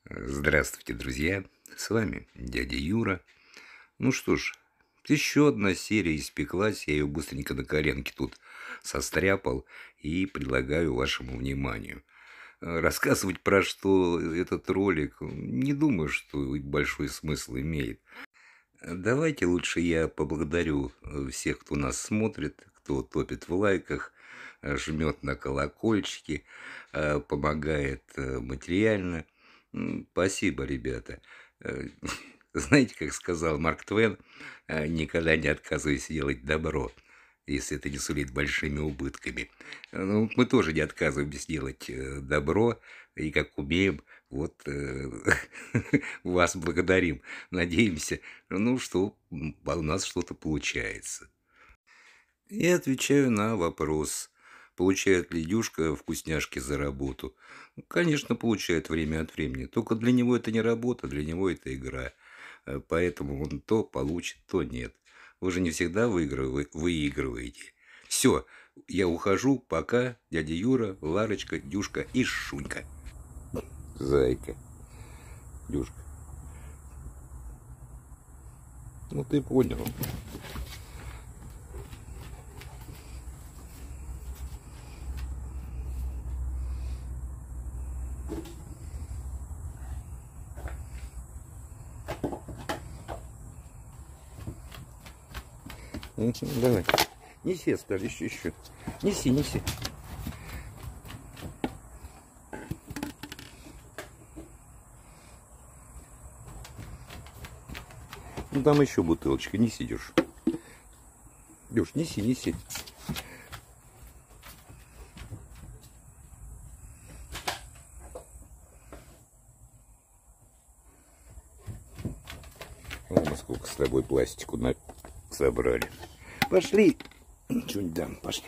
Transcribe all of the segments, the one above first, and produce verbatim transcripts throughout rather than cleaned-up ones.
Здравствуйте, друзья! С вами дядя Юра. Ну что ж, еще одна серия испеклась. Я ее быстренько на коленке тут состряпал и предлагаю вашему вниманию. Рассказывать про что этот ролик, не думаю, что большой смысл имеет. Давайте лучше я поблагодарю всех, кто нас смотрит, кто топит в лайках, жмет на колокольчики, помогает материально. Спасибо, ребята. Знаете, как сказал Марк Твен, никогда не отказывайся делать добро, если это не сулит большими убытками. Ну, мы тоже не отказываемся делать добро, и как умеем, вот вас благодарим. Надеемся, ну, что у нас что-то получается. И отвечаю на вопрос, получает ли Дюшка вкусняшки за работу. Конечно, получает время от времени. Только для него это не работа, для него это игра. Поэтому он то получит, то нет. Вы же не всегда выигрываете. Все, я ухожу. Пока, дядя Юра, Ларочка, Дюшка и Шунька. Зайка. Дюшка. Ну, ты понял. Давай. Неси, оставь, еще, еще. Неси, неси. Ну, там еще бутылочка. Неси, Дюш. Дюш, неси, неси. Ладно, сколько с тобой пластику на... собрали. Пошли. Что-нибудь дам, пошли.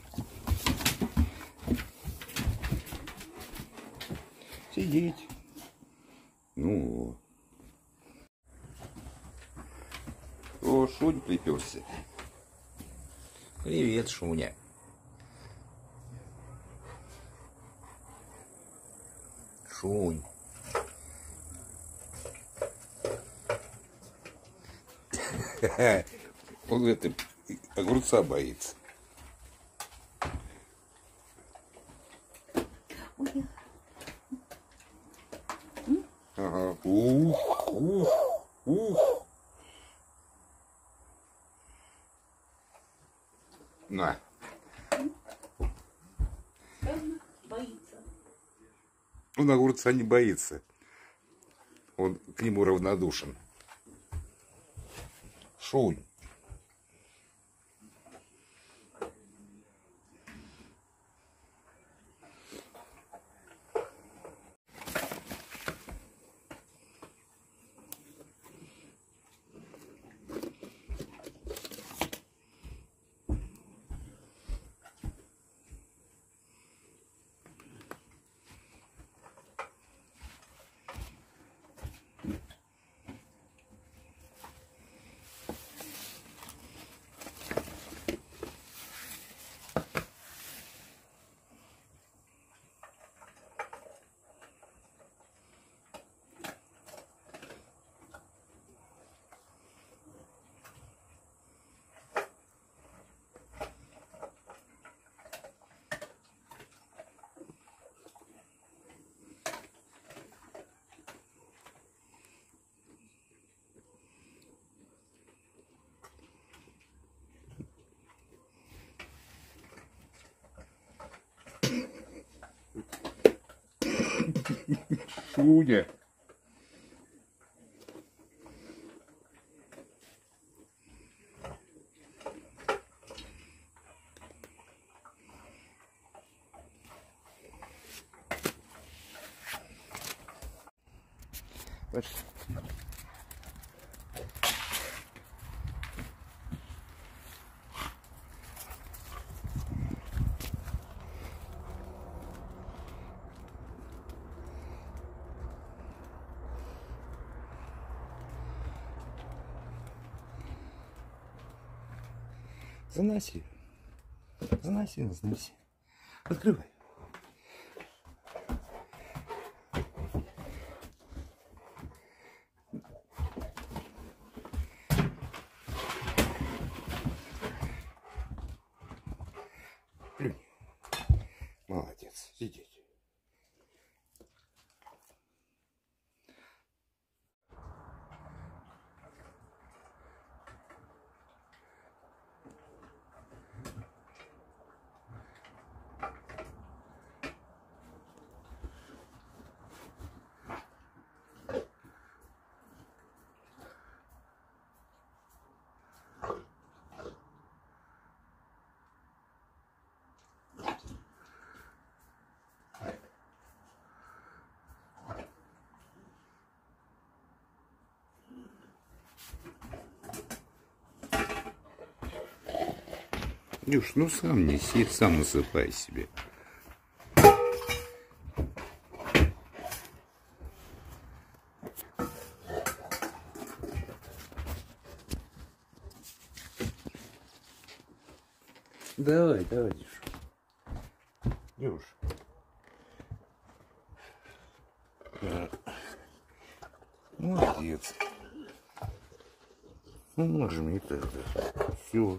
Сидеть. Ну. О, Шунь приперся. Привет, Шуня. Шунь. Он это огурца боится. Ага. Ух, ух, ух. На. Боится. Он огурца не боится. Он к нему равнодушен. Шунь. Шуня. Пошли. Заноси. Заноси, заноси. Открывай. Сидеть. Дюш, ну сам неси, сам насыпай себе. Давай, давай, Дюш. Дюш. Да. Молодец. Ну, нажми тогда. Все.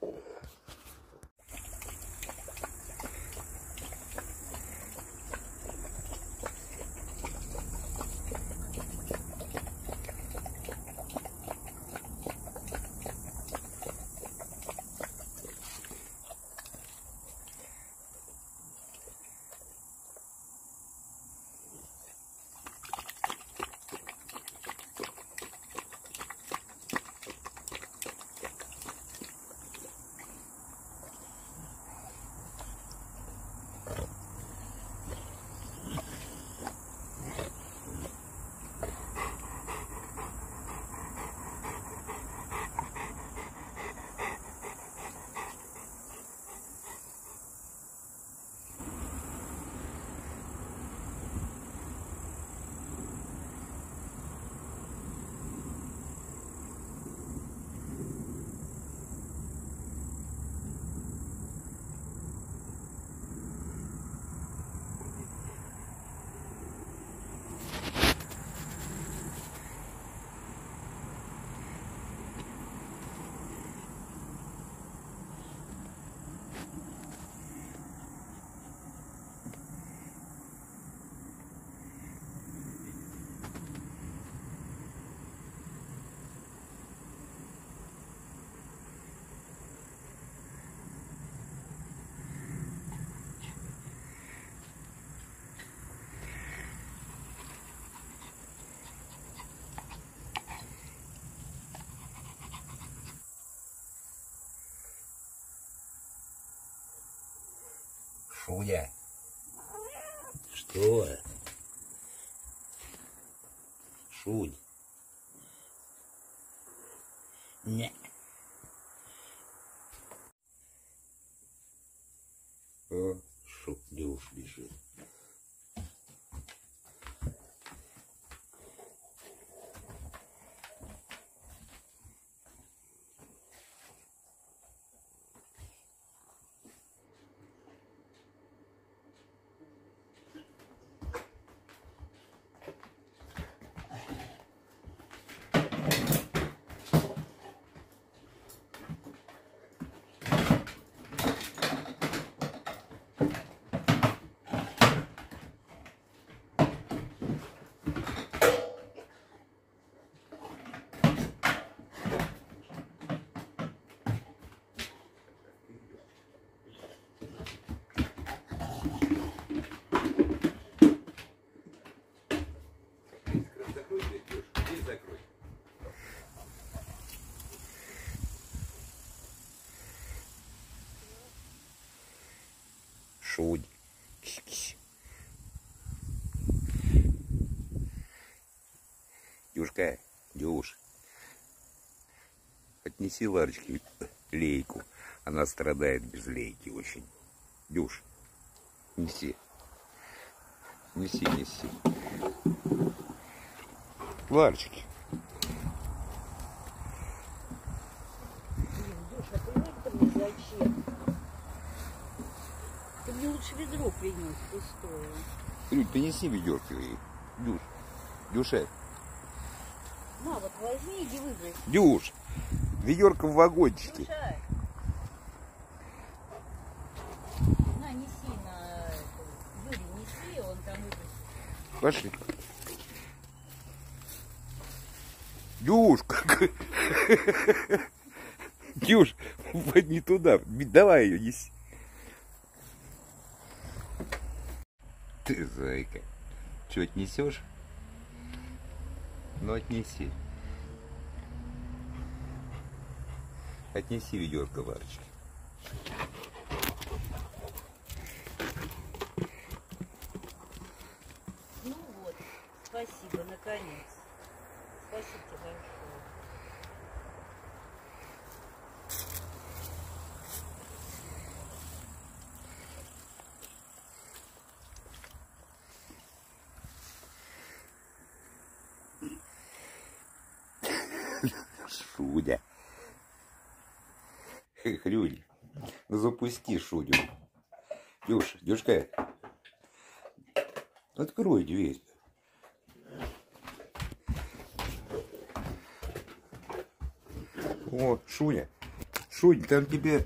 Шуня. Что? Шунь. Не. О, Шу, Дюш бежит. Шунь. Кись-кись. Дюшка, Дюш, отнеси Ларочке лейку. Она страдает без лейки очень. Дюш, неси. Неси, неси. Ларочки. Дюша, ты это мне зачем? Ты мне лучше ведро принес пустое. Люд, принеси ведерко. Дюш. Дюша. На, вот возьми, иди выбрось. Дюш. Ведерко в вагончике. Дюша. На, неси на эту. Пошли. Дюшка. Дюш, не туда. Давай ее неси. Ты зайка. Че, отнесешь? Ну, отнеси. Отнеси ведерко, Варочка. Ну вот, спасибо, наконец. Спасибо тебе большое. Шудя. Хрюнь. Ну запусти Шудю. Дюша, Дюшка. Открой дверь. О, Шуня. Шунь, там тебе...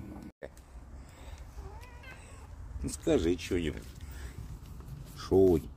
Ну скажи что-нибудь. Шунь.